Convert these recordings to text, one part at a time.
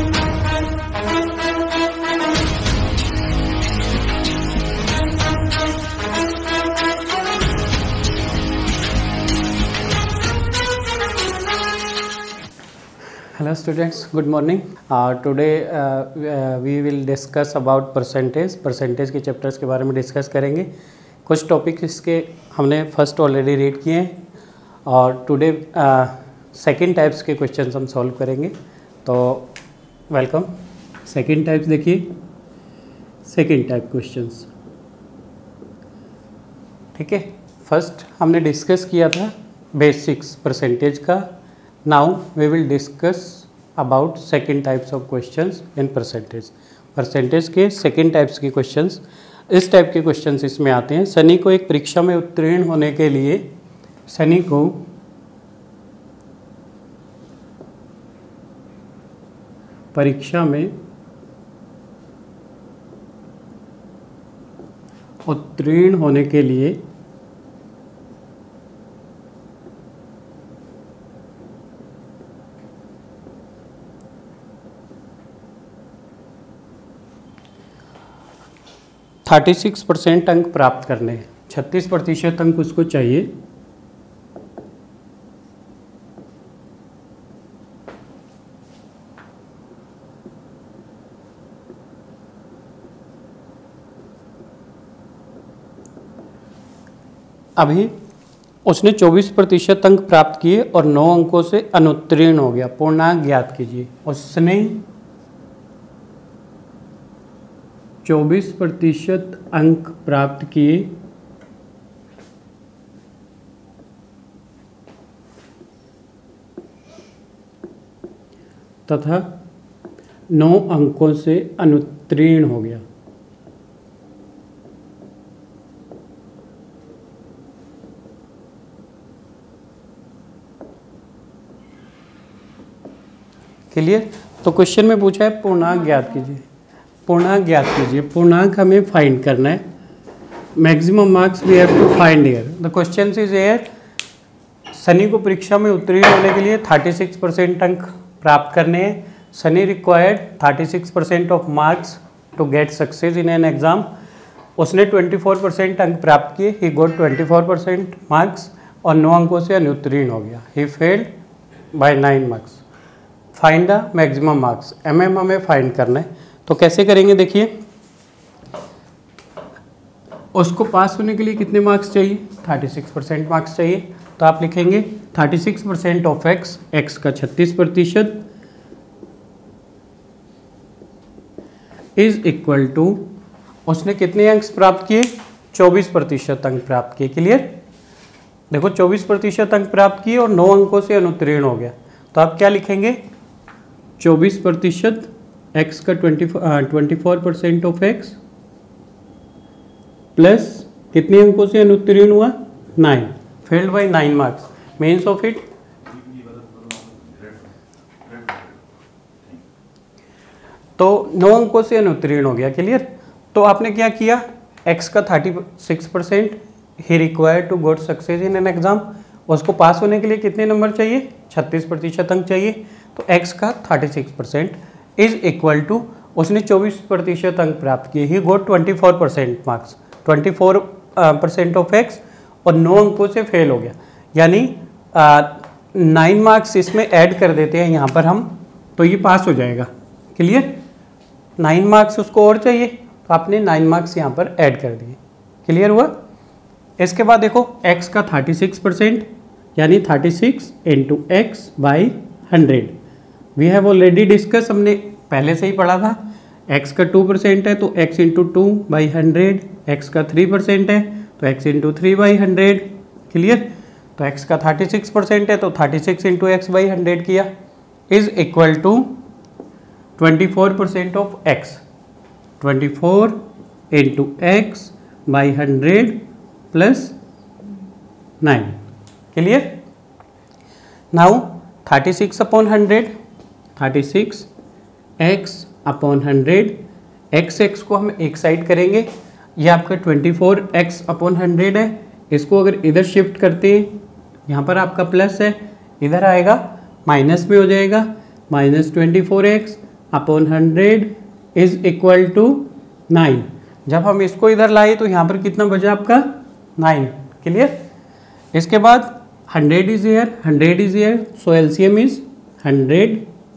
Hello students, good morning. Today we will discuss about percentage के chapters के बारे में डिस्कस करेंगे। कुछ टॉपिक इसके हमने फर्स्ट ऑलरेडी रीड किए हैं और टुडे सेकंड टाइप्स के क्वेश्चंस हम सॉल्व करेंगे। तो वेलकम। सेकंड टाइप्स देखिए, सेकंड टाइप क्वेश्चंस, ठीक है। फर्स्ट हमने डिस्कस किया था बेसिक्स परसेंटेज का। Now we will discuss about second types of questions in percentage के सेकेंड टाइप्स के क्वेश्चंस। इस टाइप के क्वेश्चंस इसमें आते हैं। सनी को एक परीक्षा में उत्तीर्ण होने के लिए सनी को परीक्षा में उत्तीर्ण होने के लिए 36% अंक प्राप्त करने हैं। 36% अंक उसको चाहिए। अभी उसने 24% अंक प्राप्त किए और 9 अंकों से अनुत्तीर्ण हो गया। पूर्णांक ज्ञात कीजिए। उसने 24% अंक प्राप्त किए तथा 9 अंकों से अनुत्तीर्ण हो गया। क्लियर? तो क्वेश्चन में पूछा है पूर्णांक ज्ञात कीजिए। पूर्णांक ज्ञात कीजिए। पूर्णांक हमें फाइंड करना है। Maximum marks we have to find here. The question is here, Sunny को परीक्षा में उत्तीर्ण होने के लिए 36% अंक प्राप्त करने हैं। Sunny required 36% of marks to get success in an exam. उसने 24% अंक प्राप्त किए। ही गॉट 24% मार्क्स और 9 अंकों से अनुत्तीर्ण हो गया। He failed by 9 marks. Find the maximum marks. हमें फाइंड करना है। तो कैसे करेंगे देखिए, उसको पास होने के लिए कितने मार्क्स चाहिए? 36% मार्क्स चाहिए। तो आप लिखेंगे 36% ऑफ एक्स, एक्स का 36% इज इक्वल टू, उसने कितने अंक प्राप्त किए? 24% अंक प्राप्त किए। क्लियर? देखो 24% अंक प्राप्त किए और 9 अंकों से अनुत्तीर्ण हो गया। तो आप क्या लिखेंगे? 24% एक्स का 24% ऑफ एक्स प्लस कितने अंकों से अनुत्तीर्ण हुआ? 9। Failed by 9 marks. Means of it, तो 9 अंकों से अनुत्तीर्ण हो गया। क्लियर? तो आपने क्या किया? एक्स का 36% he required to got success in an exam. उसको पास होने के लिए कितने नंबर चाहिए? 36% अंक चाहिए। तो एक्स का 36% इज इक्वल टू, उसने 24% अंक प्राप्त किए। He got 24% marks, 24% of x और 9 अंकों से फेल हो गया। यानी 9 मार्क्स इसमें ऐड कर देते हैं यहाँ पर हम, तो ये पास हो जाएगा। क्लियर? 9 मार्क्स उसको और चाहिए, तो आपने 9 मार्क्स यहाँ पर ऐड कर दिए। क्लियर हुआ? इसके बाद देखो x का 36% यानी 36 into x by 100। We have already discuss, हमने पहले से ही पढ़ा था। x का 2% है तो x इंटू 2 बाई 100। x का 3% है तो x इंटू 3 बाई 100। क्लियर? तो x का 36% है तो 36 इंटू एक्स बाई 100 किया is equal to 24% of x। 24 into x by 100 plus 9। Clear? Now 36 upon 100, 36 x upon 100, x को हम एक साइड करेंगे। ये आपका 24x अपॉन 100 है। इसको अगर इधर शिफ्ट करते हैं, यहाँ पर आपका प्लस है, इधर आएगा माइनस में हो जाएगा। -24x upon 100 is equal to 9। जब हम इसको इधर लाए तो यहाँ पर कितना बचा आपका 9। क्लियर। इसके बाद 100 is here, 100 is here, so LCM is 100,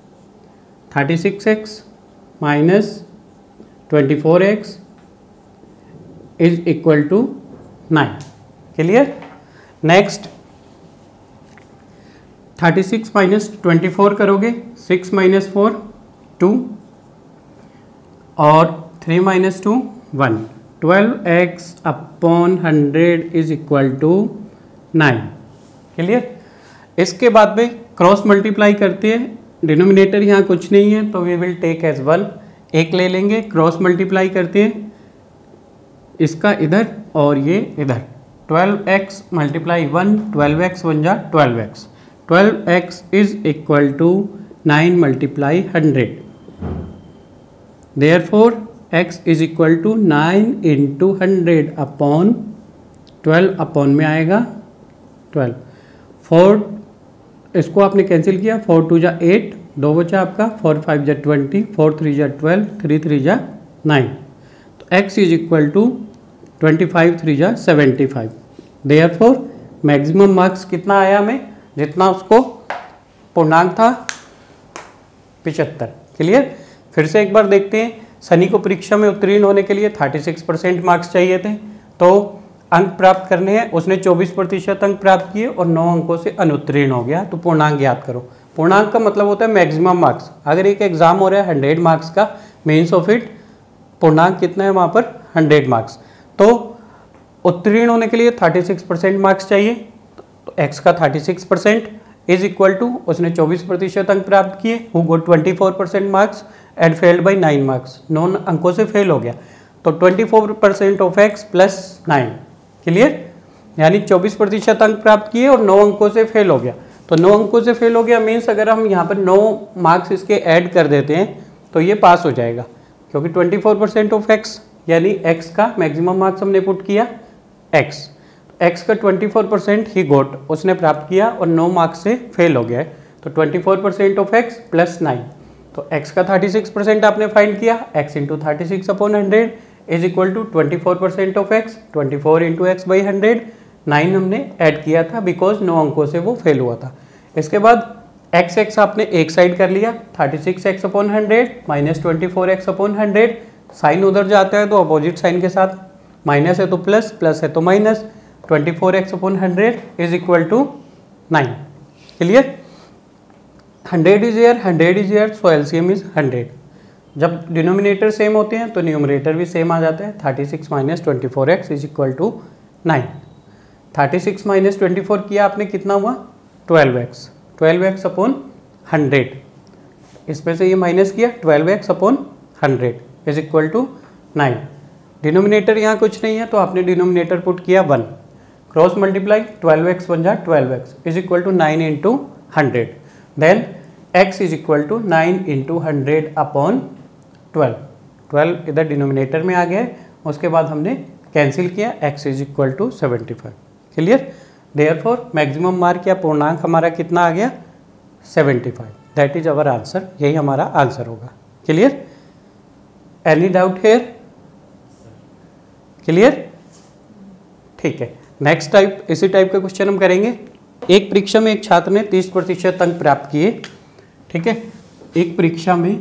36x minus 24x is equal to 9। Clear. Next 36 minus 24 करोगे, 6 माइनस 4 2 और 3 minus 2 1। 12x upon 100 is equal to 9। Clear. इसके बाद में क्रॉस मल्टीप्लाई करते हैं, डिनोमिनेटर यहाँ कुछ नहीं है तो वी विल टेक एज 1, एक ले लेंगे, क्रॉस मल्टीप्लाई करते हैं इसका इधर और ये इधर। 12x मल्टीप्लाई 1, 12x 1 जा 12x, 12x is equal to 9 multiply 100। Therefore x is equal to 9 into 100 upon 12 upon में आएगा 12। 4 इसको आपने कैंसिल किया, 4 2 जा 8, 2 बचा आपका, 4 5 जा 20, 4 3 जा 12, 3 3 जा 9। तो x इज इक्वल टू 25 3 जा 75। देयरफॉर मैक्सिमम मार्क्स कितना आया हमें, जितना उसको पूर्णांक था 75। क्लियर। फिर से एक बार देखते हैं, सनी को परीक्षा में उत्तीर्ण होने के लिए 36% मार्क्स चाहिए थे, तो अंक प्राप्त करने हैं, उसने 24% अंक प्राप्त किए और 9 अंकों से अनुत्तीर्ण हो गया। तो पूर्णांक याद करो, पूर्णांक का मतलब होता है मैक्सिमम मार्क्स। अगर एक एग्जाम हो रहा है 100 मार्क्स का, मेंस ऑफ इट, पूर्णांक कितना है वहाँ पर 100 मार्क्स। तो उत्तीर्ण होने के लिए 36% मार्क्स चाहिए, तो x का 36% इज इक्वल टू, उसने 24% अंक प्राप्त किए, who got 24% marks and failed by 9 marks, 9 अंकों से फेल हो गया। तो 24% ऑफ x प्लस 9। क्लियर। यानी 24% अंक प्राप्त किए और 9 अंकों से फेल हो गया। तो 9 अंकों से फेल हो गया मीन्स अगर हम यहाँ पर 9 मार्क्स इसके ऐड कर देते हैं तो ये पास हो जाएगा, क्योंकि 24% ऑफ x यानी x का मैक्सिमम मार्क्स हमने पुट किया x का 24% ही गोट उसने प्राप्त किया और 9 मार्क्स से फेल हो गया है। तो 24% ऑफ x प्लस 9, तो x का 36% आपने फाइंड किया, x into 36 upon 100 is equal to 24% of x, 24 into x by 100, 9 हमने ऐड किया था बिकॉज 9 अंकों से वो फेल हुआ था। इसके बाद x आपने एक साइड कर लिया, 36x upon 100 minus 24x upon 100, sign उधर जाता है तो अपोजिट साइन के साथ, माइनस है तो प्लस, प्लस है तो minus, 24x upon 100 is equal to 9। Clear. 100 is here, 100 is here, so LCM is 100। जब डिनोमिनेटर सेम होते हैं तो न्यूमरेटर भी सेम आ जाता है। 36 minus 24x is equal to 9। 36 minus 24 किया आपने, कितना हुआ 12x, 12x अपॉन 100, इसमें से ये माइनस किया 12x upon 100 is equal to 9। Denominator यहाँ कुछ नहीं है तो आपने डिनोमिनेटर पुट किया 1, क्रॉस मल्टीप्लाई 12x 1 जा 12x is equal to 9 into 100, then x is equal to 9 into 100 upon 12 इधर डिनोमिनेटर में आ गया। उसके बाद हमने कैंसिल किया, x is equal to 75। Clear. Therefore maximum mark या पूर्णांक हमारा कितना आ गया 75। दैट इज अवर आंसर, यही हमारा आंसर होगा। Clear. Any doubt here. Clear. ठीक है, नेक्स्ट टाइप, इसी टाइप का क्वेश्चन हम करेंगे। एक परीक्षा में एक छात्र ने 30% अंक प्राप्त किए। ठीक है, एक परीक्षा में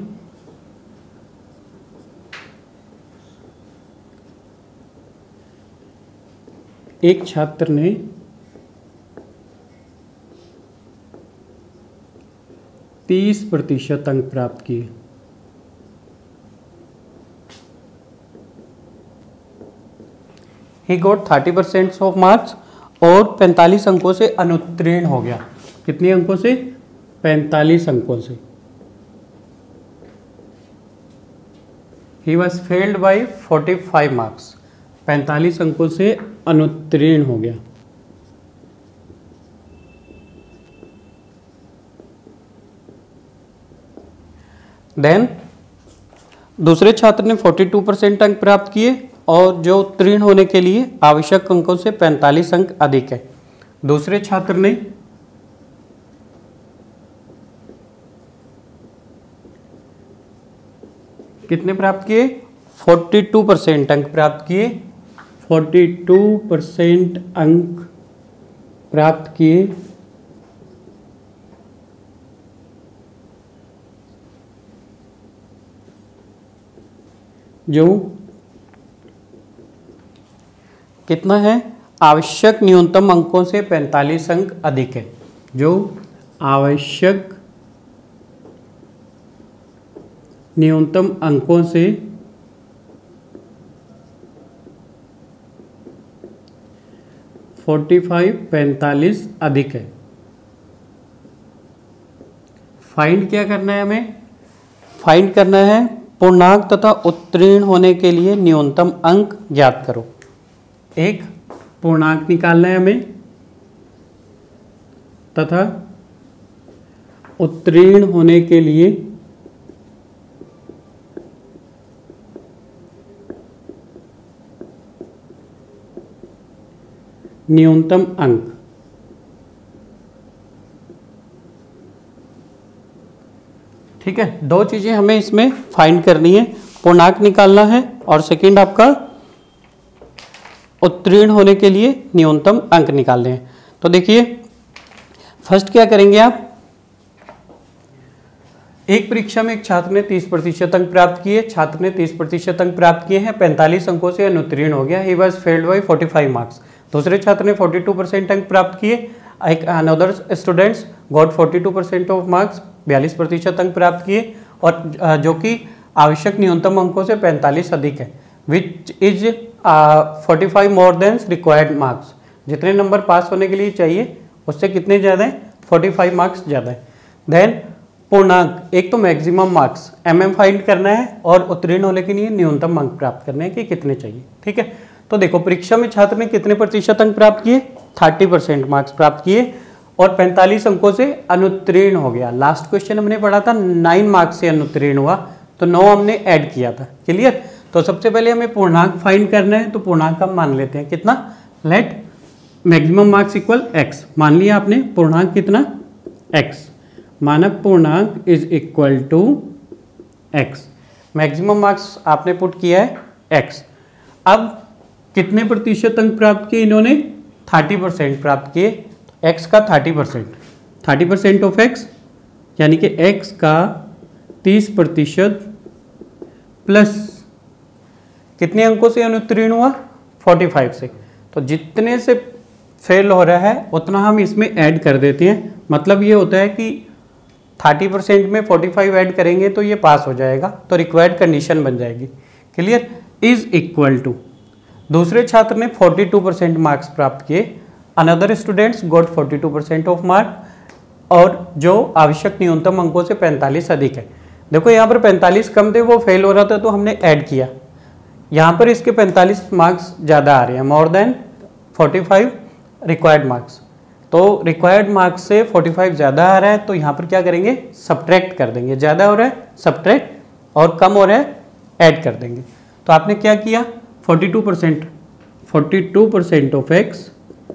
एक छात्र ने 30% अंक प्राप्त किए। ही गॉट 30% ऑफ मार्क्स और 45 अंकों से अनुत्तीर्ण हो गया। कितने अंकों से? 45 अंकों से। He was failed by 45 marks, 45 अंकों से अनुत्तीर्ण हो गया। देन दूसरे छात्र ने 42% अंक प्राप्त किए और जो उत्तीर्ण होने के लिए आवश्यक अंकों से 45 अंक अधिक है। दूसरे छात्र ने कितने प्राप्त किए? 42% अंक प्राप्त किए, 42% अंक प्राप्त किए। जो कितना है? आवश्यक न्यूनतम अंकों से 45 अंक अधिक है। जो आवश्यक न्यूनतम अंकों से 45 अधिक है। फाइंड क्या करना है हमें? फाइंड करना है पूर्णांक तथा उत्तीर्ण होने के लिए न्यूनतम अंक ज्ञात करो। एक पूर्णांक निकालना है हमें तथा उत्तीर्ण होने के लिए न्यूनतम अंक। ठीक है, दो चीजें हमें इसमें फाइंड करनी है, पूर्णांक निकालना है और सेकंड आपका उत्तीर्ण होने के लिए न्यूनतम अंक निकालने हैं। तो देखिए फर्स्ट क्या करेंगे आप, एक परीक्षा में एक छात्र ने 30% अंक प्राप्त किए। छात्र ने 30% अंक प्राप्त किए हैं, 45 अंकों से अनुत्तीर्ण हो गया, he was failed by 45 marks. दूसरे छात्र ने 42% अंक प्राप्त किए, another students got 42% of marks, 42% अंक प्राप्त किए और जो कि आवश्यक न्यूनतम अंकों से 45 अधिक है, which is 45 more than required marks. जितने नंबर पास होने के लिए चाहिए उससे कितने ज़्यादा है? 45 मार्क्स ज़्यादा है। देन पूर्णांक, एक तो मैक्सिमम मार्क्स फाइंड करना है और उत्तीर्ण होने के लिए न्यूनतम अंक प्राप्त करने हैं कि कितने चाहिए। ठीक है, तो देखो परीक्षा में छात्र ने कितने प्रतिशत अंक प्राप्त किए? 30% मार्क्स प्राप्त किए और 45 अंकों से अनुत्तीर्ण हो गया। लास्ट क्वेश्चन हमने पढ़ा था 9 मार्क्स से अनुत्तीर्ण हुआ, तो 9 हमने ऐड किया था। क्लियर? तो सबसे पहले हमें पूर्णांक फाइंड करना है, तो पूर्णांक हम मान लेते हैं कितना, let maximum marks equal x। मान लिया आपने पूर्णांक कितना, x। मानक पूर्णांक is equal to x। Maximum marks आपने पुट किया है x। अब कितने प्रतिशत अंक प्राप्त किए इन्होंने? 30% प्राप्त किए। x का 30% ऑफ x यानी कि x का 30% प्लस कितने अंकों से अनुत्तीर्ण हुआ? 45 से। तो जितने से फेल हो रहा है उतना हम इसमें ऐड कर देते हैं। मतलब ये होता है कि 30% में 45 ऐड करेंगे तो ये पास हो जाएगा, तो रिक्वायर्ड कंडीशन बन जाएगी। क्लियर? इज इक्वल टू, दूसरे छात्र ने 42% मार्क्स प्राप्त किए, another students got 42% of mark और जो आवश्यक न्यूनतम अंकों से 45 अधिक है। देखो यहाँ पर 45 कम थे, वो फेल हो रहा था तो हमने ऐड किया। यहाँ पर इसके 45 मार्क्स ज़्यादा आ रहे हैं, मोर देन 45 रिक्वायर्ड मार्क्स। तो रिक्वायर्ड मार्क्स से 45 ज़्यादा आ रहा है, तो यहाँ पर क्या करेंगे, सब्ट्रैक्ट कर देंगे। ज़्यादा हो रहा है सब्ट्रैक्ट, और कम हो रहा है ऐड कर देंगे। तो आपने क्या किया, 42% ऑफ x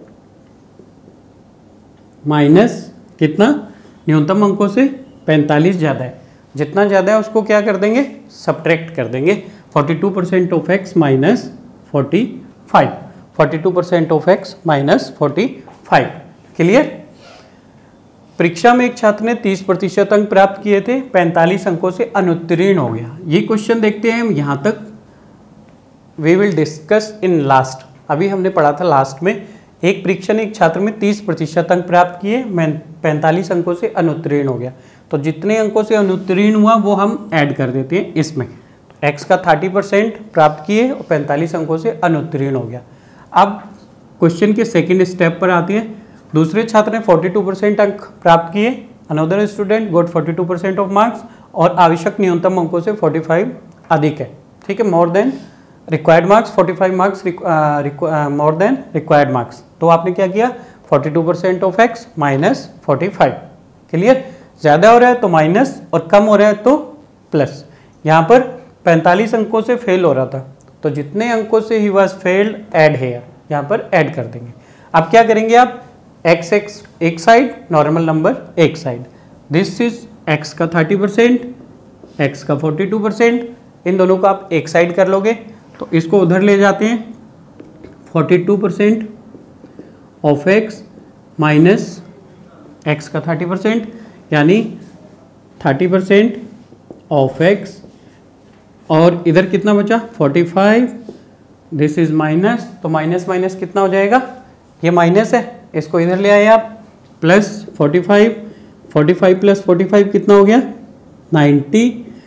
माइनस कितना, न्यूनतम अंकों से 45 ज़्यादा है, जितना ज़्यादा है उसको क्या कर देंगे, सब्ट्रैक्ट कर देंगे। 42% of x minus 45, 42% of x minus 45। Clear? परीक्षा में एक छात्र ने 30% अंक प्राप्त किए थे, 45 अंकों से अनुत्तीर्ण हो गया। ये क्वेश्चन देखते हैं हम, यहाँ तक we will discuss in last. अभी हमने पढ़ा था लास्ट में, एक परीक्षा ने एक छात्र में 30% अंक प्राप्त किए, 45 अंकों से अनुत्तीर्ण हो गया। तो जितने अंकों से अनुत्तीर्ण हुआ वो हम ऐड कर देते हैं इसमें। x का 30% प्राप्त किए और 45 अंकों से अनुत्तीर्ण हो गया। अब क्वेश्चन के सेकंड स्टेप पर आते हैं। दूसरे छात्र ने 42% अंक प्राप्त किए, another student got 42% of marks और आवश्यक न्यूनतम अंकों से 45 अधिक है। ठीक है, more than required marks, 45 marks more than required marks. तो आपने क्या किया, 42% ऑफ x माइनस 45। क्लियर? ज़्यादा हो रहा है तो माइनस और कम हो रहा है तो प्लस। यहाँ पर 45 अंकों से फेल हो रहा था, तो जितने अंकों से ही वाज फेल्ड ऐड है, यहाँ पर ऐड कर देंगे। अब क्या करेंगे आप, x एक साइड, नॉर्मल नंबर एक साइड। दिस इज x का 30%, x का 42%, इन दोनों को आप एक साइड कर लोगे तो इसको उधर ले जाते हैं 42% ऑफ एक्स माइनस एक्स का 30%, यानी 30% ऑफ एक्स, और इधर कितना बचा 45, दिस इज माइनस, तो माइनस माइनस कितना हो जाएगा, ये माइनस है, इसको इधर ले आए आप, प्लस 45, 45 प्लस 45 कितना हो गया 90,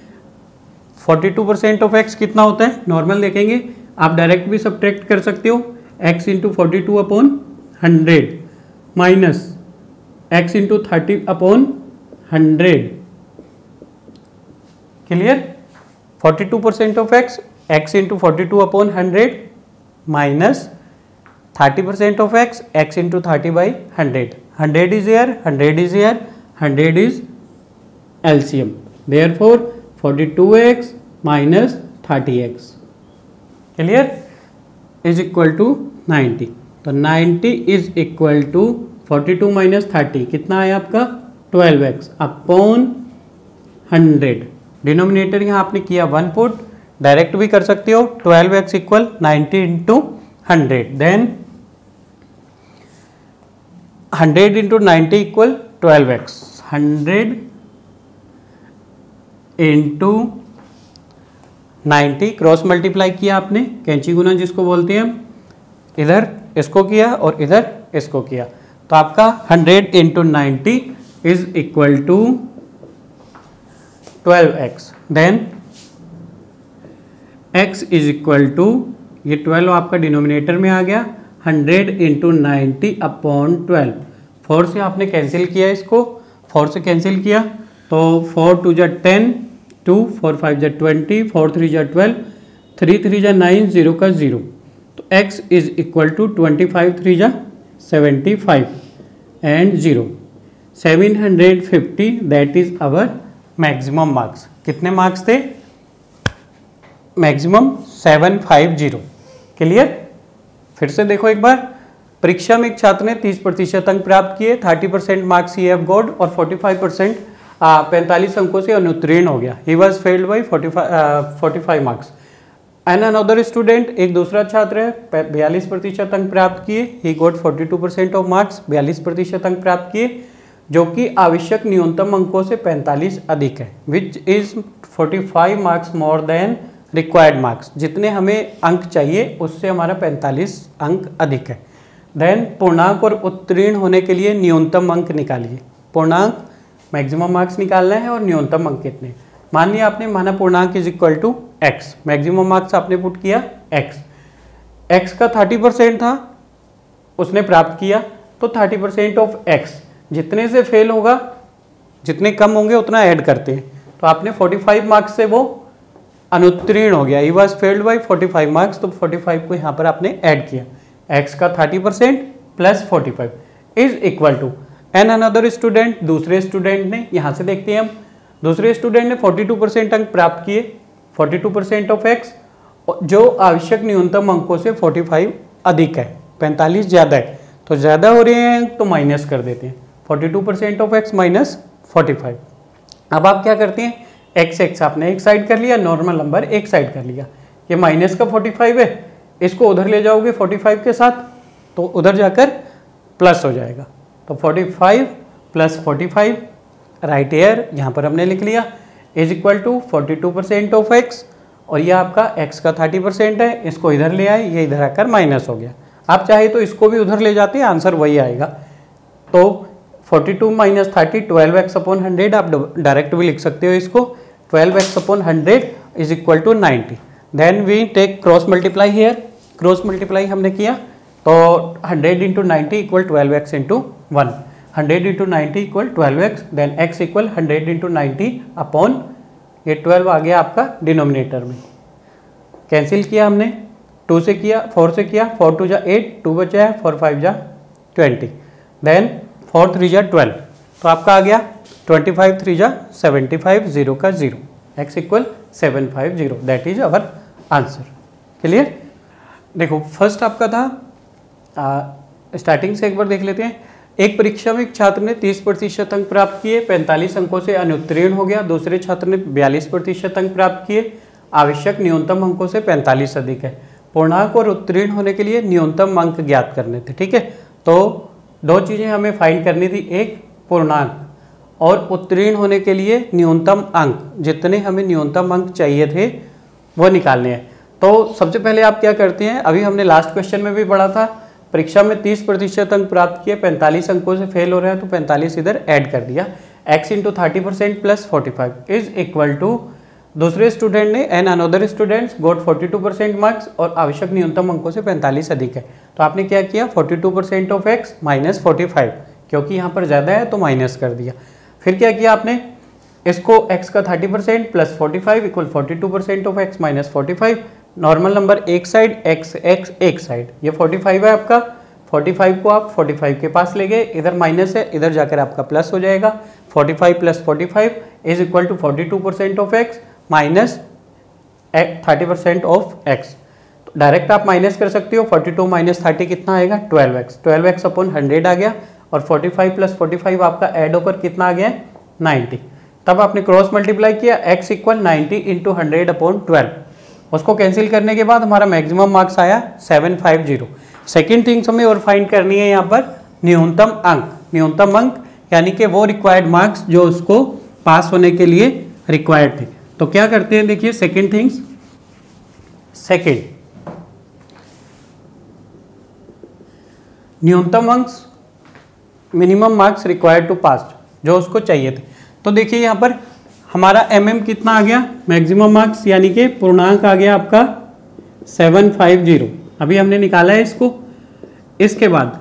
42% ऑफ एक्स कितना होता है, नॉर्मल देखेंगे, आप डायरेक्ट भी सब्ट्रैक्ट कर सकते हो, x into 42 upon 100 minus x into 30 upon 100, clear, 42% of x into 42 upon 100 minus 30% of x into 30 by 100, 100 is here, 100 is here, 100 is LCM, therefore 42x minus 30x, clear, is equal to 90, तो 90 is equal to 42 minus 30 कितना है आपका 12x upon 100, denominator यहाँ आपने किया 1 put, direct भी कर सकते हो, 12x equal 90 into 100, then 100 into 90 equal 12x, 100 into 90 cross multiply किया आपने, कैंची गुना जिसको बोलते हैं हम, इधर इसको किया और इधर इसको किया, तो आपका 100 into 90 is equal to 12x, then x is equal to, ये 12 आपका डिनोमिनेटर में आ गया, 100 इंटू 90 अपॉन 12, 4 से आपने कैंसिल किया इसको, 4 से कैंसिल किया तो 4 2 जा 10, 2 4 5 जा 20, 4 3 जा 12, 3 3 जा 9, 0 का 0, तो x इज इक्वल टू 25 3 जा 75 and 0, 750, that is our maximum marks, कितने मार्क्स थे, मैक्सिमम 750, क्लियर। फिर से देखो एक बार, परीक्षा में एक छात्र ने 30% अंक प्राप्त किए, 30% मार्क्स ही हैव गॉट और 45% 45 अंकों से अनुत्तीर्ण हो गया, he was failed by 45 marks. And another student, एक दूसरा छात्र है, 42% अंक प्राप्त किए, ही गॉट 42% ऑफ मार्क्स, 42% अंक प्राप्त किए, जो कि आवश्यक न्यूनतम अंकों से 45 अधिक है, which is 45 marks more than required marks, जितने हमें अंक चाहिए उससे हमारा 45 अंक अधिक है। देन पूर्णांक और उत्तीर्ण होने के लिए न्यूनतम अंक निकालिए, पूर्णांक मैक्सिमम मार्क्स निकालना है और न्यूनतम अंक कितने, मान लिया आपने माना पूर्णांक is equal to x, maximum marks आपने पुट किया एक्स का 30% था उसने प्राप्त किया, तो 30% ऑफ एक्स, जितने से फेल होगा जितने कम होंगे उतना ऐड करते हैं, तो आपने 45 मार्क्स से वो अनुत्तीर्ण हो गया, he was failed by 45 marks, तो 45 को यहाँ पर आपने ऐड किया, एक्स का 30% plus 45 is equal to, and another student, दूसरे स्टूडेंट ने, यहाँ से देखते हैं हम, दूसरे स्टूडेंट ने 42% अंक प्राप्त किए, 42% ऑफ एक्स, जो आवश्यक न्यूनतम अंकों से 45 अधिक है, 45 ज़्यादा है, तो ज़्यादा हो रहे हैं तो माइनस कर देते हैं, 42% ऑफ एक्स माइनस 45। अब आप क्या करते हैं, एक्स आपने एक साइड कर लिया, नॉर्मल नंबर एक साइड कर लिया, ये माइनस का 45 है, इसको उधर ले जाओगे 45 के साथ तो उधर जाकर प्लस हो जाएगा, तो 45 प्लस 45 राइट एयर यहाँ पर हमने लिख लिया, is equal to 42% of x, और ये आपका एक्स का 30% है, इसको इधर ले आए, ये इधर आकर माइनस हो गया, आप चाहे तो इसको भी उधर ले जाते हैं, आंसर वही आएगा, तो 42 माइनस 30 12x अपॉन 100, आप डायरेक्ट भी लिख सकते हो इसको, 12x upon 100 is equal to 90, then we take cross multiply here, cross multiply हमने किया तो 100 into 90 equal 12x into 1, 100 into 90 equal 12x, then x equal 100 into 90 upon, ये 12 आ गया आपका डिनोमिनेटर में, कैंसिल किया हमने, 2 से किया, 4 से किया, 4 2 जा 8, 2 बचा है, 4 5 जा 20, देन 4 3 जा 12, तो आपका आ गया 25 3 जा 75, 0 का 0, x equal 750, that is our answer, clear. देखो फर्स्ट आपका था, स्टार्टिंग से एक बार देख लेते हैं, एक परीक्षा में एक छात्र ने 30% अंक प्राप्त किए, 45 अंकों से अनुत्तीर्ण हो गया, दूसरे छात्र ने 42% अंक प्राप्त किए, आवश्यक न्यूनतम अंकों से 45 अधिक है। पूर्णांक और उत्तीर्ण होने के लिए न्यूनतम अंक ज्ञात करने थे। ठीक है, तो दो चीज़ें हमें फाइंड करनी थी, एक पूर्णांक और उत्तीर्ण होने के लिए न्यूनतम अंक, जितने हमें न्यूनतम अंक चाहिए थे वो निकालने हैं। तो सबसे पहले आप क्या करते हैं, अभी हमने लास्ट क्वेश्चन में भी पढ़ा था, परीक्षा में 30% अंक प्राप्त किए, 45 अंकों से फेल हो रहा है तो 45 इधर ऐड कर दिया। x into 30% plus 45 is equal to, दूसरे स्टूडेंट ने and another students got 42% marks और आवश्यक न्यूनतम अंकों से 45 अधिक है। तो आपने क्या किया, 42% ऑफ x माइनस 45, क्योंकि यहाँ पर ज़्यादा है तो माइनस कर दिया। फिर क्या किया आपने, इसको x का 30% plus 45 equal 42% of x minus 45, normal number एक साइड, x एक साइड, ये 45 है आपका, 45 को आप 45 के पास ले गए, इधर माइनस है, इधर जाकर आपका प्लस हो जाएगा। 45 plus 45 is equal to 42% of x minus 30% of x। तो डायरेक्ट आप माइनस कर सकते हो, 42 माइनस 30 कितना आएगा, 12x, 12x अपॉन 100 आ गया, और 45 प्लस 45 आपका ऐड होकर कितना आ गया, 90। तब आपने क्रॉस मल्टीप्लाई किया, x इक्वल 90 इंटू 100 अपॉन 12, उसको कैंसिल करने के बाद हमारा मैक्सिमम मार्क्स आया 750। सेकेंड थिंग्स हमें और फाइंड करनी है यहाँ पर न्यूनतम अंक, न्यूनतम अंक यानी कि वो रिक्वायर्ड मार्क्स जो उसको पास होने के लिए रिक्वायर्ड थे। तो क्या करते हैं, देखिए सेकेंड थिंग्स, सेकेंड न्यूनतम अंक minimum marks required to pass जो उसको चाहिए थे। तो देखिए यहाँ पर हमारा कितना आ गया, मैक्सिमम मार्क्स यानी कि पूर्णांक आ गया आपका 750, अभी हमने निकाला है इसको। इसके बाद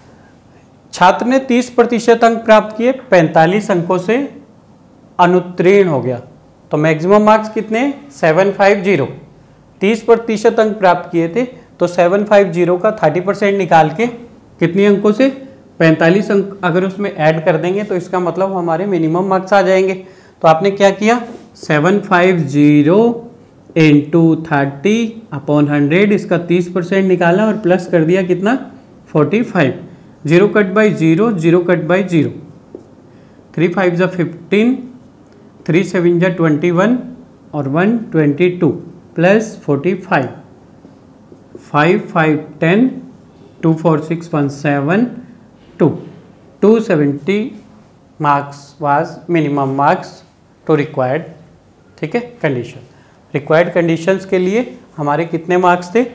छात्र ने 30% अंक प्राप्त किए, 45 अंकों से अनुत्तीर्ण हो गया। तो मैक्सिमम मार्क्स कितने, 750, 30% अंक प्राप्त किए थे तो 750 का 30% निकाल के कितने अंकों से, 45 अंक अगर उसमें ऐड कर देंगे तो इसका मतलब हमारे मिनिमम मार्क्स आ जाएंगे। तो आपने क्या किया, 750 इंटू 30 अपॉन 100, इसका 30% निकाला और प्लस कर दिया कितना, 45, 0 कट बाई 0, 0 कट बाई 0, 3 5 जा 15, 3 7 जा 21 और 1 22 plus 45, 5 5 10, 2 4 6 1 7 2, 270 marks was minimum marks to required. ठीक है, कंडीशन, रिक्वायर्ड कंडीशंस के लिए हमारे कितने मार्क्स थे,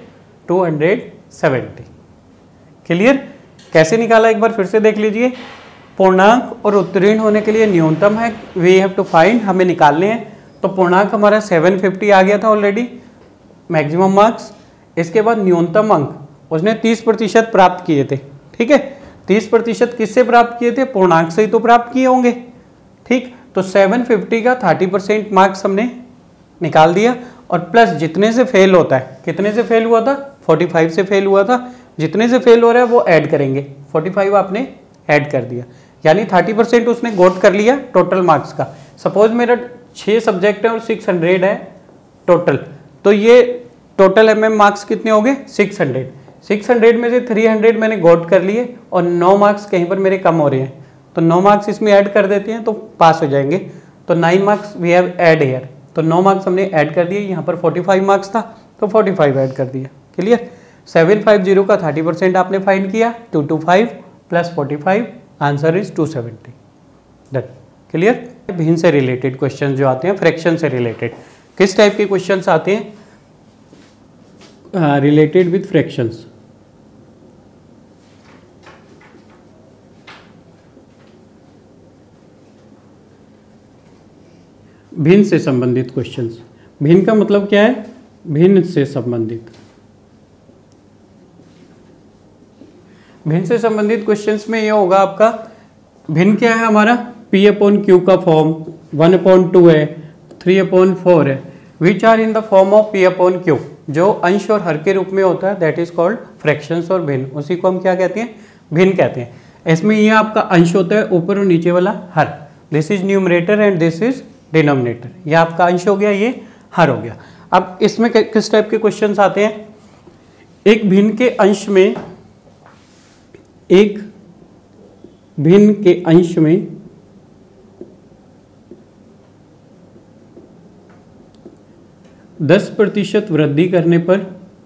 270। क्लियर, कैसे निकाला एक बार फिर से देख लीजिए। पूर्णांक और उत्तीर्ण होने के लिए न्यूनतम है, वी हैव टू फाइंड, हमें निकालने हैं। तो पूर्णांक हमारा 750 आ गया था ऑलरेडी, मैक्सिमम मार्क्स। इसके बाद न्यूनतम अंक उसने 30% प्राप्त किए थे। ठीक है, 30% किससे प्राप्त किए थे, पूर्णांक से ही तो प्राप्त किए होंगे। ठीक, तो 750 का 30% मार्क्स हमने निकाल दिया, और प्लस जितने से फेल होता है, कितने से फेल हुआ था, 45 से फेल हुआ था, जितने से फेल हो रहा है वो ऐड करेंगे, 45 आपने ऐड कर दिया, यानी 30% उसने गोट कर लिया टोटल मार्क्स का। सपोज मेरा 6 सब्जेक्ट है और 600 है टोटल, तो ये टोटल मार्क्स कितने हो गए, 600। 600 में से 300 मैंने गोट कर लिए और 9 मार्क्स कहीं पर मेरे कम हो रहे हैं, तो 9 मार्क्स इसमें ऐड कर देते हैं तो पास हो जाएंगे। तो 9 marks we have add here, तो 9 मार्क्स हमने ऐड कर दिए। यहाँ पर 45 मार्क्स था तो 45 ऐड कर दिया। क्लियर, 750 का 30% आपने फाइंड किया, 225 plus 45, answer is 270। Done. Clear. भिन्न से रिलेटेड क्वेश्चन जो आते हैं, फ्रैक्शन से रिलेटेड, किस टाइप के क्वेश्चंस आते हैं, रिलेटेड विथ फ्रैक्शंस। भिन्न से संबंधित क्वेश्चंस। भिन्न का मतलब क्या है, भिन्न से संबंधित। भिन्न से संबंधित क्वेश्चंस में ये होगा आपका, भिन्न क्या है हमारा, P/Q का फॉर्म 1/2 है, 3/4 है, which are in the form of P/Q, जो अंश और हर के रूप में होता है, दैट इज कॉल्ड फ्रैक्शंस और भिन्न, उसी को हम क्या कहते हैं, भिन्न कहते हैं। इसमें ये आपका अंश होता है, ऊपर और नीचे वाला हर, this is numerator and this is denominator, ये आपका अंश हो गया, ये हर हो गया। अब इसमें किस टाइप के क्वेश्चंस आते हैं, एक भिन्न के अंश में, एक भिन्न के अंश में 10% वृद्धि करने पर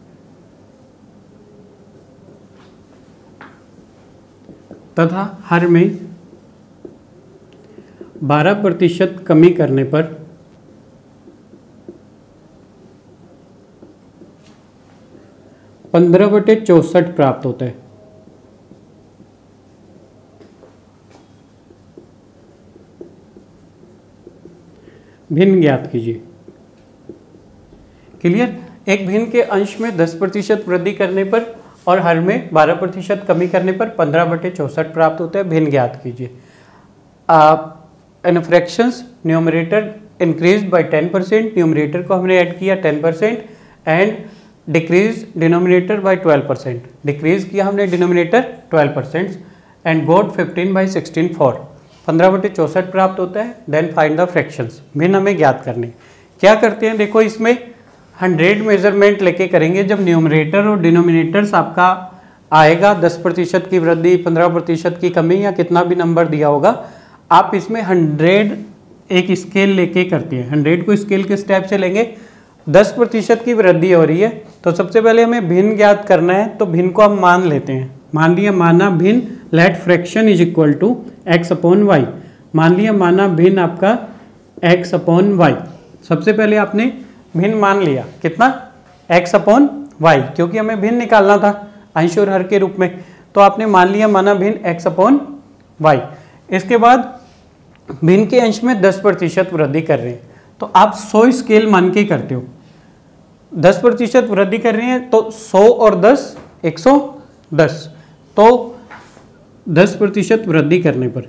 तथा हर में 12% कमी करने पर पंद्रह बटे 64 प्राप्त होता है। भिन्न ज्ञात कीजिए। क्लियर? एक भिन्न के अंश में 10% वृद्धि करने पर और हर में 12% कमी करने पर 15 बटे 64 प्राप्त होता है। भिन्न ज्ञात कीजिए। In fractions numerator increase by 10%, numerator को हमने ऐड किया 10% and decrease denominator by 12%, decrease किया हमने डिनोमिनेटर 12% एंड गोट 15/16 4, 15 बटे 64 प्राप्त होता है। देन फाइंड द फ्रैक्शंस, भिन्न हमें ज्ञात करने। क्या करते हैं, देखो इसमें 100 मेजरमेंट लेके करेंगे। जब न्यूमरेटर और डिनोमिनेटर्स आपका आएगा 10% की वृद्धि, 15% की कमी या कितना भी नंबर दिया होगा, आप इसमें 100 एक स्केल लेके करते हैं। 100 को स्केल के स्टेप से लेंगे। 10% की वृद्धि हो रही है तो सबसे पहले हमें भिन्न ज्ञात करना है, तो भिन्न को हम मान लेते हैं। मान लिया माना भिन्न, let fraction is equal to x/y। मान लिया माना भिन्न आपका x/y। सबसे पहले आपने भिन्न मान लिया कितना, x/y, क्योंकि हमें भिन्न निकालना था अंश और हर के रूप में, तो आपने मान लिया माना भिन्न x/y। इसके बाद भिन्न के अंश में 10% वृद्धि कर रहे हैं तो आप 100 स्केल मान के करते हो। 10% वृद्धि कर रहे हैं तो 100 और 10 110, तो 10% वृद्धि करने पर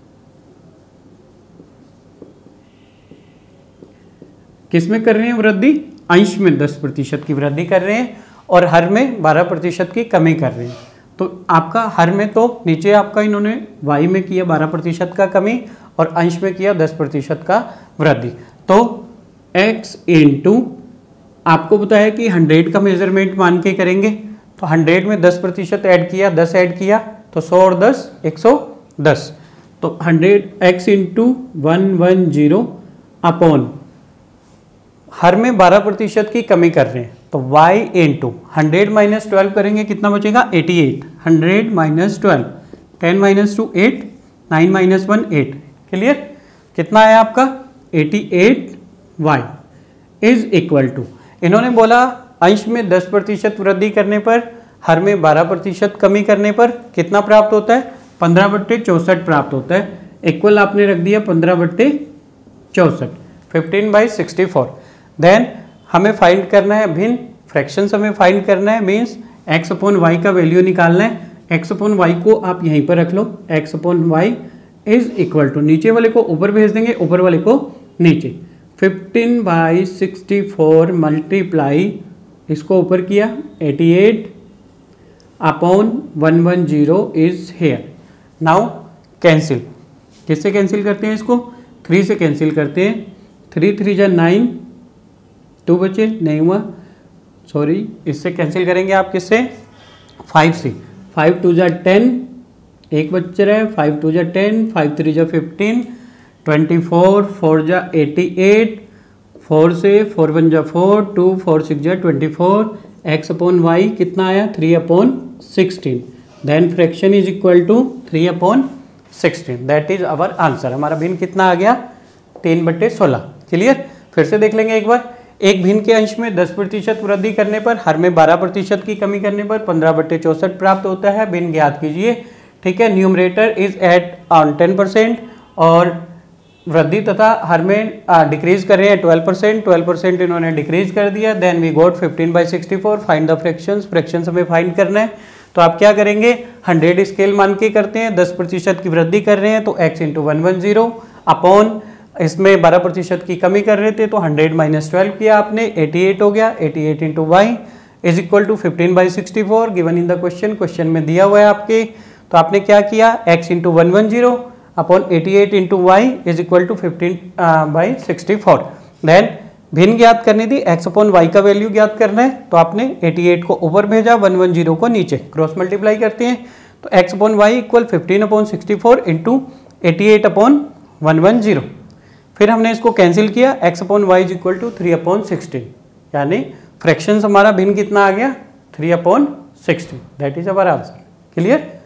किसमें कर रहे हैं वृद्धि, अंश में 10% की वृद्धि कर रहे हैं और हर में 12% की कमी कर रहे हैं। तो आपका हर में तो नीचे आपका इन्होंने y में किया 12% का कमी और अंश में किया 10% का वृद्धि। तो x इंटू आपको बताया कि 100 का मेजरमेंट मान के करेंगे, तो 100 में 10% ऐड किया, 10 ऐड किया तो 100 और 10 110, तो 100x इंटू 110 अपॉन हर में 12% की कमी कर रहे हैं तो y इंटू 100 माइनस 12 करेंगे कितना बचेगा 88, 100 माइनस 12, 10 माइनस 2 8, 9 माइनस 1 8। क्लियर? कितना है आपका 88y इज इक्वल टू, इन्होंने बोला अंश में 10% वृद्धि करने पर हर में 12% कमी करने पर कितना प्राप्त होता है 15 बटे 64 प्राप्त होता है। इक्वल आपने रख दिया 15 बटे 64, 15/64। देन हमें फाइंड करना है भिन्न, फ्रैक्शंस हमें फाइंड करना है, मीन्स x/y का वैल्यू निकालना है। x/y को आप यहीं पर रख लो, x/y इज इक्वल टू, नीचे वाले को ऊपर भेज देंगे, ऊपर वाले को नीचे, 15/64 मल्टीप्लाई इसको ऊपर किया 88 upon 110 is here. Now cancel, किससे कैंसिल करते हैं इसको, 3 से कैंसिल करते हैं, 3 3 जा 9, 2 बचे नहीं हुआ, सॉरी इससे कैंसिल करेंगे आप किससे 5 से, 5 2 जा 10, एक बच रहा है, 5 2 जा 10, 5 3 जा 15, 24, 4 जा 88, 4 से 4 1 जा 4, 2 4 6 जा 24, x/y कितना आया 3/16। Then fraction is equal to 3/16, that is our answer. हमारा भिन्न कितना आ गया 3/16। क्लियर? फिर से देख लेंगे एक बार। एक भिन्न के अंश में 10% वृद्धि करने पर हर में 12% की कमी करने पर 15 बटे 64 प्राप्त होता है। भिन्न ज्ञात कीजिए। ठीक है, न्यूमरेटर इज एट ऑन 10% और वृद्धि तथा हर में डिक्रीज कर रहे हैं 12%, 12% इन्होंने डिक्रीज कर दिया। Then we got 15/64। Find the fractions, fractions हमें फाइंड करना है तो आप क्या करेंगे 100 स्केल मान के करते हैं, 10% की वृद्धि कर रहे हैं तो x इंटू 110 अपॉन इसमें 12% की कमी कर रहे थे तो 100 माइनस 12 किया आपने, 88 हो गया, 88 into y is equal to 15/64 given in the question. Question में दिया हुआ है आपके, तो आपने क्या किया x into 110 upon 88 into y is equal to 15/64। देन भिन्न ज्ञात करनी थी, x/y का वैल्यू ज्ञात करना है तो आपने 88 को ऊपर भेजा, 110 को नीचे, क्रॉस मल्टीप्लाई करते हैं तो x/y इक्वल 15/64 इंटू 88/110। फिर हमने इसको कैंसिल किया, x/y इज इक्वल टू 3/16। यानी फ्रैक्शंस हमारा भिन्न कितना आ गया 3/60, that is our answer. Clear.